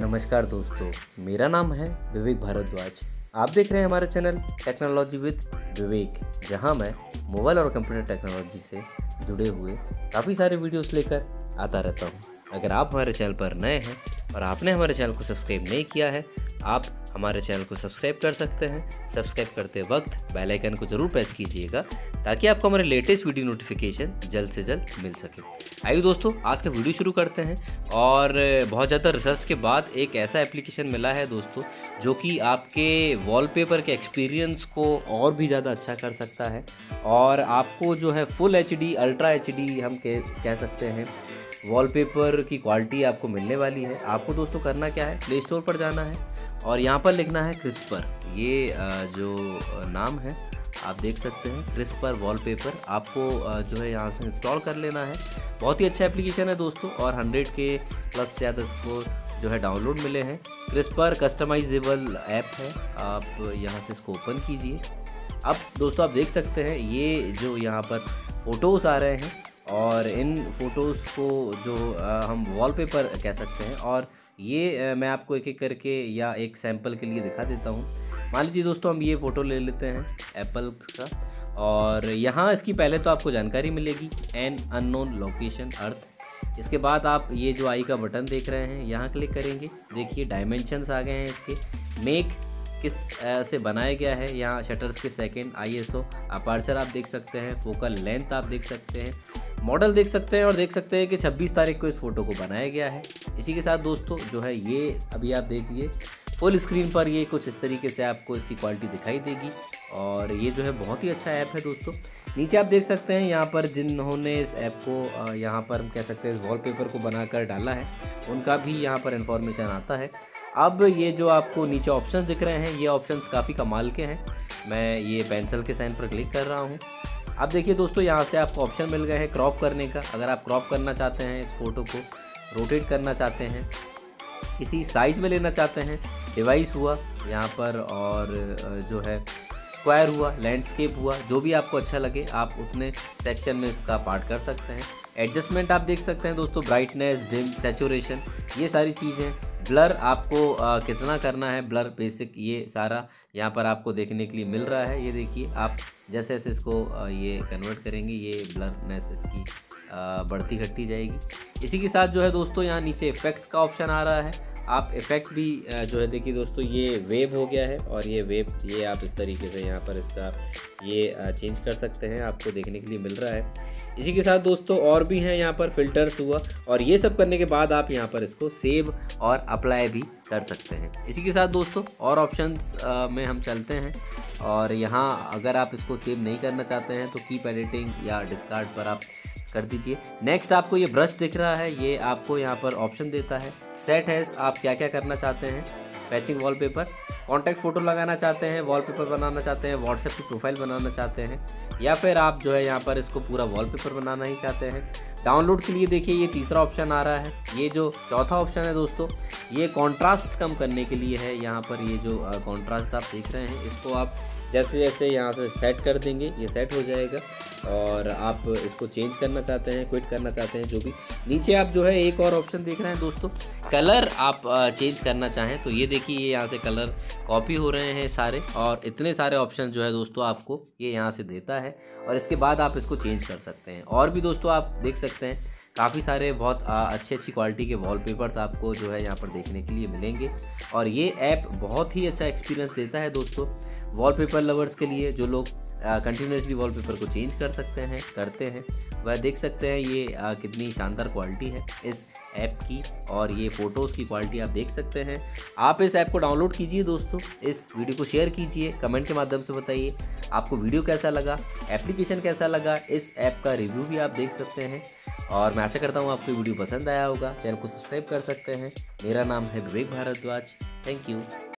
नमस्कार दोस्तों, मेरा नाम है विवेक भारद्वाज। आप देख रहे हैं हमारा चैनल टेक्नोलॉजी विद विवेक, जहां मैं मोबाइल और कंप्यूटर टेक्नोलॉजी से जुड़े हुए काफ़ी सारे वीडियोस लेकर आता रहता हूं। अगर आप हमारे चैनल पर नए हैं और आपने हमारे चैनल को सब्सक्राइब नहीं किया है, आप हमारे चैनल को सब्सक्राइब कर सकते हैं। सब्सक्राइब करते वक्त बेल आइकन को ज़रूर प्रेस कीजिएगा ताकि आपको हमारे लेटेस्ट वीडियो नोटिफिकेशन जल्द से जल्द मिल सके। आइए दोस्तों, आज का वीडियो शुरू करते हैं। और बहुत ज़्यादा रिसर्च के बाद एक ऐसा एप्लीकेशन मिला है दोस्तों, जो कि आपके वॉलपेपर के एक्सपीरियंस को और भी ज़्यादा अच्छा कर सकता है। और आपको जो है फुल HD, अल्ट्रा HD हम कह सकते हैं, वॉलपेपर की क्वालिटी आपको मिलने वाली है। आपको दोस्तों करना क्या है, प्ले स्टोर पर जाना है और यहाँ पर लिखना है क्रिस्पर। ये जो नाम है आप देख सकते हैं, क्रिस्पर वॉलपेपर। आपको जो है यहाँ से इंस्टॉल कर लेना है। बहुत ही अच्छा एप्लीकेशन है दोस्तों, और 100 के प्लस से ज़्यादा इसको जो है डाउनलोड मिले हैं। क्रिस्पर कस्टमाइजेबल ऐप है। आप यहाँ से इसको ओपन कीजिए। अब दोस्तों आप देख सकते हैं, ये जो यहाँ पर फ़ोटोज़ आ रहे हैं, और इन फ़ोटोज़ को जो हम वॉलपेपर कह सकते हैं। और ये मैं आपको एक एक करके या एक सैंपल के लिए दिखा देता हूँ। मान लीजिए दोस्तों, हम ये फ़ोटो ले लेते हैं एप्पल का, और यहाँ इसकी पहले तो आपको जानकारी मिलेगी, एन अननोन लोकेशन अर्थ। इसके बाद आप ये जो आई का बटन देख रहे हैं, यहाँ क्लिक करेंगे। देखिए डायमेंशंस आ गए हैं इसके। मेक किस से बनाया गया है, यहाँ शटर्स के सेकंड, ISO, अपर्चर आप देख सकते हैं, फोकल लेंथ आप देख सकते हैं, मॉडल देख सकते हैं, और देख सकते हैं कि 26 तारीख को इस फ़ोटो को बनाया गया है। इसी के साथ दोस्तों जो है ये अभी आप देखिए फुल स्क्रीन पर ये कुछ इस तरीके से आपको इसकी क्वालिटी दिखाई देगी। और ये जो है बहुत ही अच्छा ऐप है दोस्तों। नीचे आप देख सकते हैं, यहाँ पर जिन्होंने इस ऐप को यहाँ पर हम कह सकते हैं इस वॉलपेपर को बनाकर डाला है, उनका भी यहाँ पर इन्फॉर्मेशन आता है। अब ये जो आपको नीचे ऑप्शंस दिख रहे हैं, ये ऑप्शंस काफ़ी कमाल के हैं। मैं ये पेंसिल के साइन पर क्लिक कर रहा हूँ। अब देखिए दोस्तों, यहाँ से आपको ऑप्शन मिल गए हैं क्रॉप करने का। अगर आप क्रॉप करना चाहते हैं, इस फ़ोटो को रोटेट करना चाहते हैं, किसी साइज़ में लेना चाहते हैं, डिवाइस हुआ यहाँ पर, और जो है स्क्वायर हुआ, लैंडस्केप हुआ, जो भी आपको अच्छा लगे आप उतने सेक्शन में इसका पार्ट कर सकते हैं। एडजस्टमेंट आप देख सकते हैं दोस्तों, ब्राइटनेस, डिम, सैचुरेशन, ये सारी चीज़ें। ब्लर आपको कितना करना है, ब्लर बेसिक, ये सारा यहाँ पर आपको देखने के लिए मिल रहा है। ये देखिए, आप जैसे जैसे इसको ये कन्वर्ट करेंगे, ये ब्लरनेस इसकी बढ़ती घटती जाएगी। इसी के साथ जो है दोस्तों, यहाँ नीचे इफेक्ट्स का ऑप्शन आ रहा है। आप इफ़ेक्ट भी जो है देखिए दोस्तों, ये वेव हो गया है, और ये वेव ये आप इस तरीके से यहाँ पर इसका ये चेंज कर सकते हैं, आपको देखने के लिए मिल रहा है। इसी के साथ दोस्तों और भी हैं यहाँ पर, फिल्टर्स हुआ, और ये सब करने के बाद आप यहाँ पर इसको सेव और अप्लाई भी कर सकते हैं। इसी के साथ दोस्तों और ऑप्शंस में हम चलते हैं, और यहाँ अगर आप इसको सेव नहीं करना चाहते हैं तो कीप एडिटिंग या डिस्कार्ड पर आप कर दीजिए। नेक्स्ट आपको ये ब्रश दिख रहा है, ये आपको यहाँ पर ऑप्शन देता है। सेट है, आप क्या क्या करना चाहते हैं, पैचिंग वॉलपेपर, कॉन्टैक्ट फ़ोटो लगाना चाहते हैं, वॉलपेपर बनाना चाहते हैं, व्हाट्सएप की प्रोफाइल बनाना चाहते हैं, या फिर आप जो है यहाँ पर इसको पूरा वॉलपेपर बनाना ही चाहते हैं। डाउनलोड के लिए देखिए ये तीसरा ऑप्शन आ रहा है। ये जो चौथा ऑप्शन है दोस्तों, ये कॉन्ट्रास्ट कम करने के लिए है। यहाँ पर ये जो कॉन्ट्रास्ट आप देख रहे हैं, इसको आप जैसे जैसे यहाँ से सेट कर देंगे, ये सेट हो जाएगा। और आप इसको चेंज करना चाहते हैं, क्विट करना चाहते हैं, जो भी। नीचे आप जो है एक और ऑप्शन देख रहे हैं दोस्तों, कलर आप चेंज करना चाहें तो ये देखिए, ये यहाँ से कलर कॉपी हो रहे हैं सारे, और इतने सारे ऑप्शन जो है दोस्तों आपको ये यहाँ से देता है, और इसके बाद आप इसको चेंज कर सकते हैं। और भी दोस्तों आप देख सकते हैं, काफ़ी सारे बहुत अच्छी क्वालिटी के वॉलपेपर्स आपको जो है यहाँ पर देखने के लिए मिलेंगे। और ये ऐप बहुत ही अच्छा एक्सपीरियंस देता है दोस्तों वॉलपेपर लवर्स के लिए, जो लोग कंटिन्यूसली वॉलपेपर को चेंज कर सकते हैं, करते हैं। वह देख सकते हैं ये कितनी शानदार क्वालिटी है इस ऐप की, और ये फ़ोटोज़ की क्वालिटी आप देख सकते हैं। आप इस ऐप को डाउनलोड कीजिए दोस्तों, इस वीडियो को शेयर कीजिए, कमेंट के माध्यम से बताइए आपको वीडियो कैसा लगा, एप्लीकेशन कैसा लगा, इस ऐप का रिव्यू भी आप देख सकते हैं। और मैं आशा करता हूँ आपको वीडियो पसंद आया होगा। चैनल को सब्सक्राइब कर सकते हैं। मेरा नाम है विवेक भारद्वाज। Thank you.